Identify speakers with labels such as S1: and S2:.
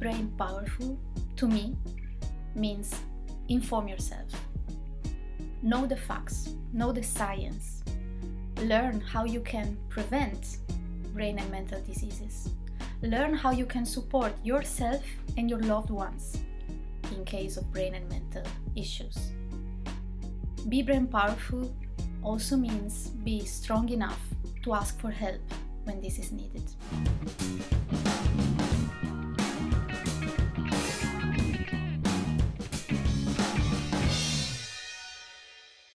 S1: brain powerful, to me, means inform yourself. Know the facts, know the science. Learn how you can prevent brain and mental diseases. Learn how you can support yourself and your loved ones in case of brain and mental issues. Be brain powerful also means be strong enough to ask for help when this is needed.